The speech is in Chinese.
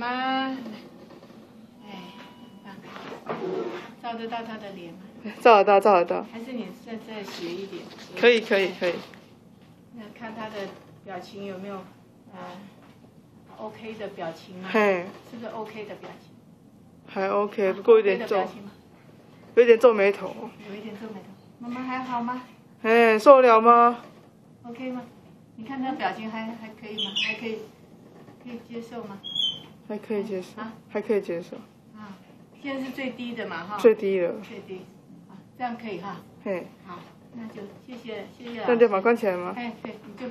妈，哎，照得到他的脸吗？ 照得到，照得到。 还是你再斜一点？ 可以。 那看他的表情有没有OK 的表情吗？ 嘿， 是不是 OK 的表情？ 还 OK， 不过有点皱， 有点皱眉头。 有一点皱眉头。妈妈还好吗？ 哎，受得了吗 ？OK 吗？你看他表情还可以吗？还可以接受吗？ 还可以接受。还可以接受。 啊，现在是最低的嘛哈。 最低了。 最低，啊，这样可以哈。 嘿。 好，那就谢谢。 那就把它关起来吗？ 哎，对，你就。